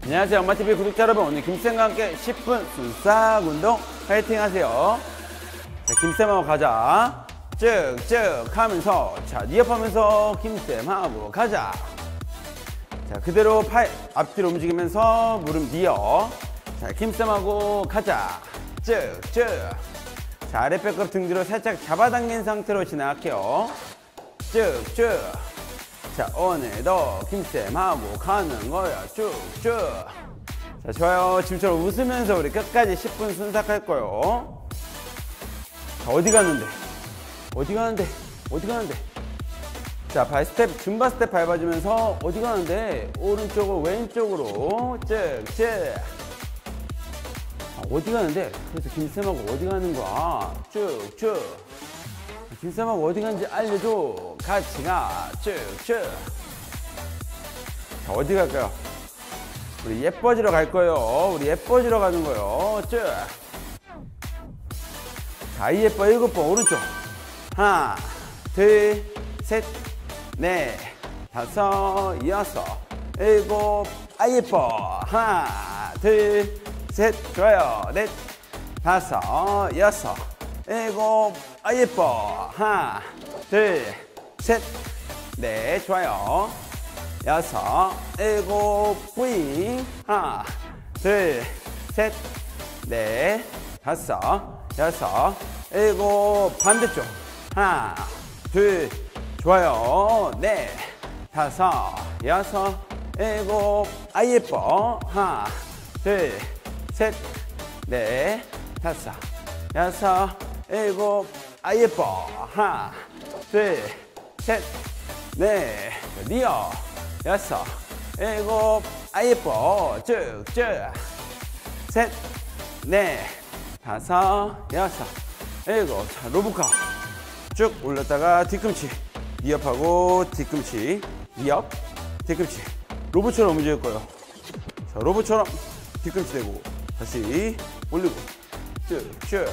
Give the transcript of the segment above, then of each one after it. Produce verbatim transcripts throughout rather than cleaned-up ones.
안녕하세요. 엄마티비 구독자 여러분, 오늘 김쌤과 함께 십 분 순삭 운동 파이팅 하세요. 자, 김쌤하고 가자. 쭉쭉 하면서, 자, 니업하면서 김쌤하고 가자. 자, 그대로 팔 앞뒤로 움직이면서 무릎 니어. 자, 김쌤하고 가자. 쭉쭉. 자, 아랫배꼽 등 뒤로 살짝 잡아당긴 상태로 진행할게요. 쭉쭉. 자, 오늘도 김쌤하고 가는 거야. 쭉쭉. 자, 좋아요. 지금처럼 웃으면서 우리 끝까지 십 분 순삭할 거예요. 자, 어디 가는데? 어디 가는데? 어디 가는데? 자, 발 스텝, 줌바 스텝 밟아주면서 어디 가는데? 오른쪽으로 왼쪽으로 쭉쭉. 아, 어디 가는데? 그래서 김쌤하고 어디 가는 거야? 쭉쭉. 김쌤하고 어디 가는지 알려줘. 같이 가. 쭉쭉. 자, 어디 갈까요? 우리 예뻐지러 갈 거예요. 우리 예뻐지러 가는 거예요. 쭉. 자, 이 예뻐 일곱 번 오른쪽. 하나, 둘, 셋, 넷, 다섯, 여섯, 일곱. 아, 예뻐. 하나, 둘, 셋. 좋아요. 넷, 다섯, 여섯, 일곱. 아, 예뻐. 하나, 둘, 셋, 넷. 좋아요. 여섯, 일곱, 뿌잉. 하나, 둘, 셋, 넷, 다섯, 여섯, 일곱. 반대쪽. 하나, 둘. 좋아요. 넷, 다섯, 여섯, 일곱. 아, 예뻐. 하나, 둘, 셋, 넷, 다섯, 여섯, 일곱. 아, 예뻐. 하나, 둘, 셋, 넷. 니어. 여섯, 일곱. 아, 예뻐. 쭉쭉. 셋, 넷, 다섯, 여섯, 일곱. 자, 로브카. 쭉 올렸다가 뒤꿈치. 니업하고 뒤꿈치. 니업, 뒤꿈치. 로봇처럼 움직일 거예요. 자, 로봇처럼 뒤꿈치 대고 다시 올리고 쭉쭉.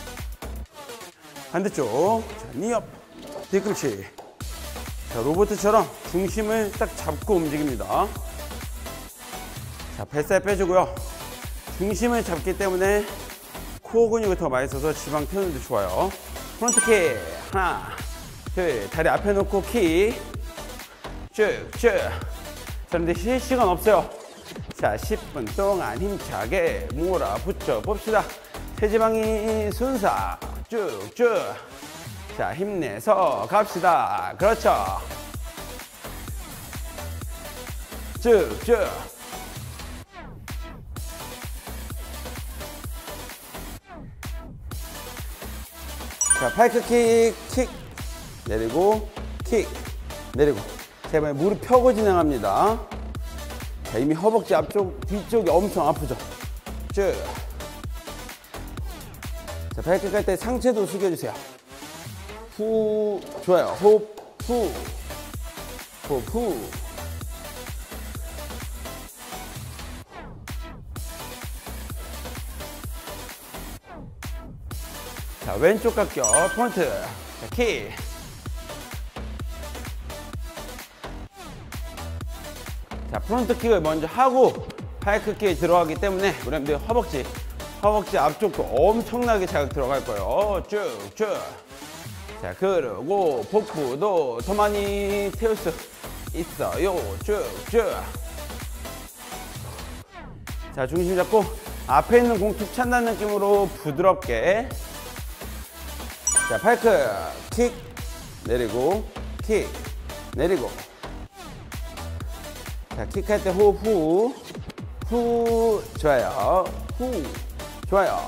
반대쪽. 자, 니업, 뒤꿈치. 자, 로봇처럼 중심을 딱 잡고 움직입니다. 자, 뱃살 빼주고요. 중심을 잡기 때문에 코어 근육을 더 많이 써서 지방 태우는 데 좋아요. 프론트 킥. 하나, 둘. 다리 앞에 놓고 킥. 쭉쭉. 자, 근데 쉴 시간 없어요. 자, 십 분 동안 힘차게 몰아붙여 봅시다. 체지방이 순삭. 쭉쭉. 자, 힘내서 갑시다. 그렇죠. 쭉쭉. 자, 파이크킥, 킥, 내리고, 킥, 내리고. 자, 이번에 무릎 펴고 진행합니다. 자, 이미 허벅지 앞쪽, 뒤쪽이 엄청 아프죠? 쭉. 자, 파이크킥 할 때 상체도 숙여주세요. 후. 좋아요. 호흡, 후. 호흡, 후. 자, 왼쪽 각격, 프론트. 자, 킥. 자, 프론트 킥을 먼저 하고 파이크 킥에 들어가기 때문에 우리 허벅지, 허벅지 앞쪽도 엄청나게 자극 들어갈 거예요. 쭉쭉. 자, 그리고 복부도 더 많이 태울 수 있어요. 쭉쭉. 자, 중심 잡고 앞에 있는 공 툭 찬다는 느낌으로 부드럽게. 자, 파이크 킥 내리고 킥 내리고. 자, 킥할 때 호흡 후. 후. 좋아요. 후. 좋아요.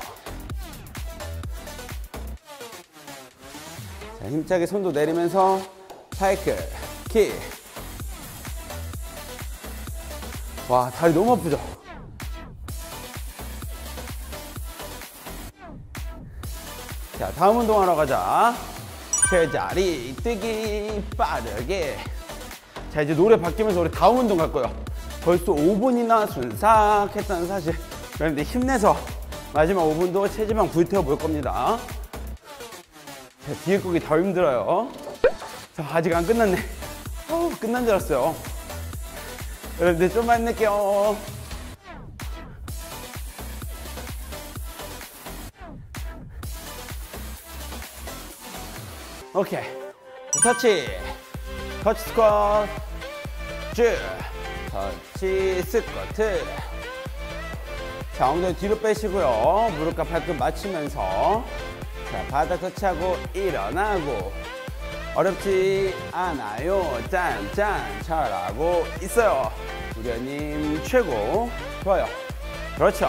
자, 힘차게 손도 내리면서 파이크 킥. 와, 다리 너무 아프죠? 자, 다음 운동하러 가자. 제자리 뛰기 빠르게. 자, 이제 노래 바뀌면서 우리 다음 운동 갈 거예요. 벌써 오 분이나 순삭 했다는 사실. 그런데 힘내서 마지막 오 분도 체지방 불태워 볼 겁니다. 자, 뒤에 거기 더 힘들어요. 자, 아직 안 끝났네. 어, 끝난 줄 알았어요. 여러분들 좀만 늦게요. 오케이. 터치. 터치 스쿼트. 쭉. 터치 스쿼트. 자, 엉덩이 뒤로 빼시고요. 무릎과 발끝 맞추면서. 자, 바닥 터치하고 일어나고. 어렵지 않아요. 짠짠. 잘하고 있어요. 우려님 최고. 좋아요. 그렇죠.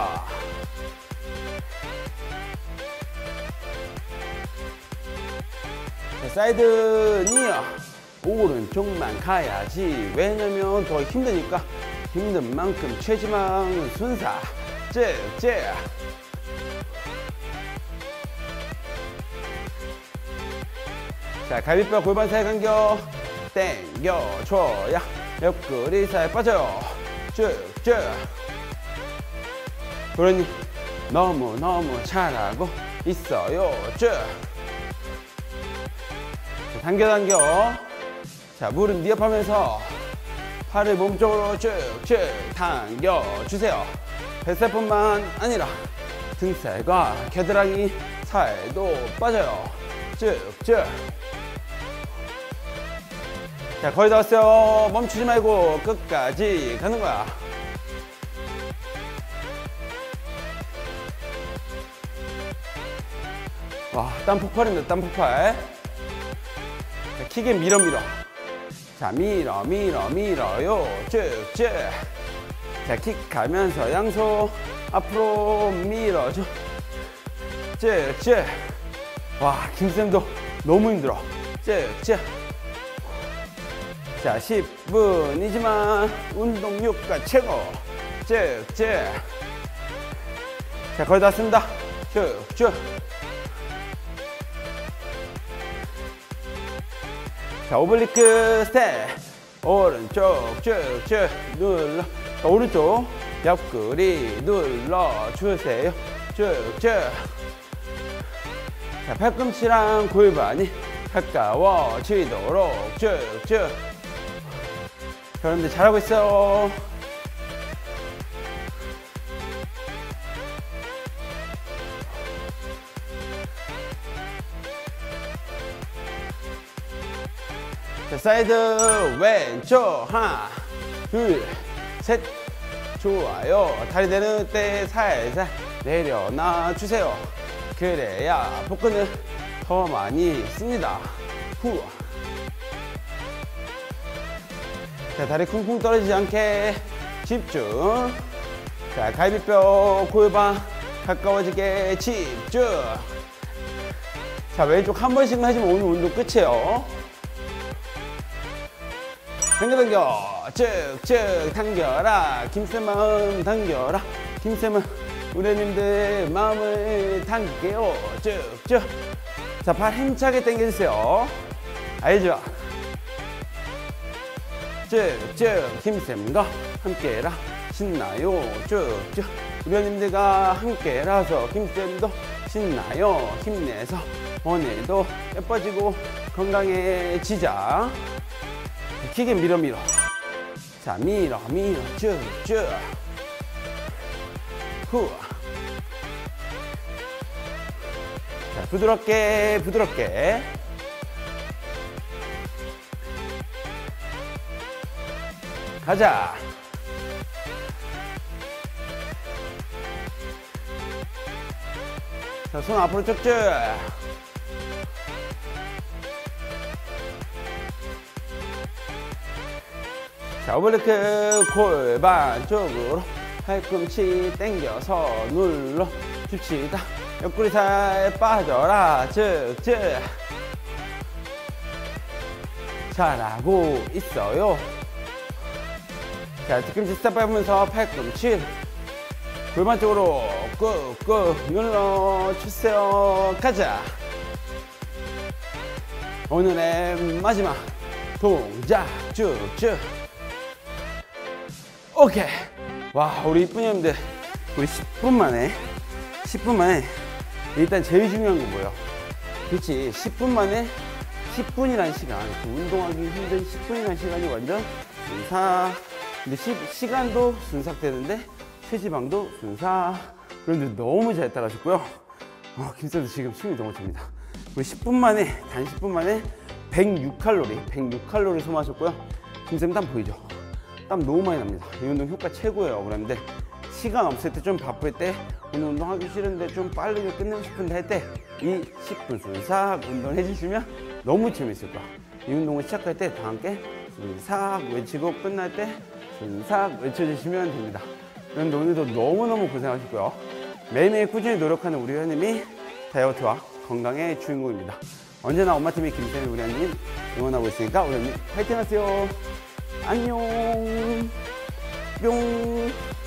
자, 사이드 니어. 오른쪽만 가야지. 왜냐면 더 힘드니까 힘든 만큼 체지방 순사. 쭉쭉. 자, 갈비뼈 골반 사이 간격 당겨줘야 옆구리 사이 빠져요. 쭉쭉. 그러니 너무너무 잘하고 있어요. 쭉. 자, 당겨 당겨. 자, 무릎 니업하면서 팔을 몸쪽으로 쭉쭉 당겨주세요. 뱃살뿐만 아니라 등살과 겨드랑이 살도 빠져요. 쭉쭉. 자, 거의 다 왔어요. 멈추지 말고 끝까지 가는 거야. 와, 땀 폭발입니다. 땀 폭발. 자, 킥에 밀어 밀어. 자, 밀어 밀어 밀어요. 쭉쭉. 자, 킥 가면서 양손 앞으로 밀어줘. 쭉쭉. 와, 김쌤도 너무 힘들어. 쭉쭉. 자, 십 분이지만 운동 효과 최고. 쭉쭉. 자, 거의 다 왔습니다. 쭉쭉. 자, 오블리크 스텝. 오른쪽 쭉쭉 눌러. 자, 오른쪽 옆구리 눌러주세요. 쭉쭉. 자, 팔꿈치랑 골반이 가까워지도록 쭉쭉. 여러분들 잘하고 있어요. 자, 사이드 왼쪽 하나 둘 셋. 좋아요. 다리 내릴 때 살살 내려놔 주세요. 그래야 복근을 더 많이 씁니다. 후. 자, 다리 쿵쿵 떨어지지 않게 집중. 자, 갈비뼈 골반 가까워지게 집중. 자, 왼쪽 한 번씩만 해주면 오늘 운동 끝이에요. 당겨 당겨. 쭉쭉 당겨라. 김쌤 마음 당겨라. 김쌤은 우리님들 마음을 당길게요. 쭉쭉. 자, 발 힘차게 당겨주세요. 알죠? 쭉쭉. 김쌤과 함께라. 신나요. 쭉쭉. 우리님들과 함께라서 김쌤도 신나요. 힘내서 오늘도 예뻐지고 건강해지자. 킥에 밀어 밀어. 자, 밀어 밀어 쭉쭉. 후. 자, 부드럽게 부드럽게. 가자. 자, 손 앞으로 쭉쭉. 자, 오블리크 골반 쪽으로 팔꿈치 당겨서 눌러 줍시다. 옆구리 살 빠져라. 쭉쭉. 잘하고 있어요. 자, 뒤꿈치 스텝 밟으면서 팔꿈치 골반 쪽으로 꾹꾹 눌러 주세요. 가자. 오늘의 마지막 동작 쭉쭉. 오케이. 와, 우리 이쁜 형님들 우리 십 분 만에 십 분 만에 일단 제일 중요한 건 뭐예요? 그렇지. 십 분 만에 십 분이라는 시간, 그 운동하기 힘든 십 분이라는 시간이 완전 순삭. 근데 시, 시간도 순삭되는데 체지방도 순삭. 그런데 너무 잘 따라하셨고요. 어, 김쌤도 지금 숨이 너무 찹니다. 우리 십 분 만에, 단 십 분 만에 백육 칼로리, 백육 칼로리 소모하셨고요. 김쌤 땀 보이죠? 땀 너무 많이 납니다. 이 운동 효과 최고예요. 그런데 시간 없을 때, 좀 바쁠 때, 오늘 운동 하기 싫은데 좀 빠르게 끝내고 싶은데 할 때 이 십 분 순삭 운동 해주시면 너무 재밌을 거야. 이 운동을 시작할 때 다 함께 순삭 외치고 끝날 때 순삭 외쳐주시면 됩니다. 그런데 오늘도 너무너무 고생하셨고요. 매일매일 꾸준히 노력하는 우리 회원님이 다이어트와 건강의 주인공입니다. 언제나 엄마팀의 김쌤이 우리 회원님 응원하고 있으니까 우리 회원님 파이팅 하세요. 안녕. 뿅.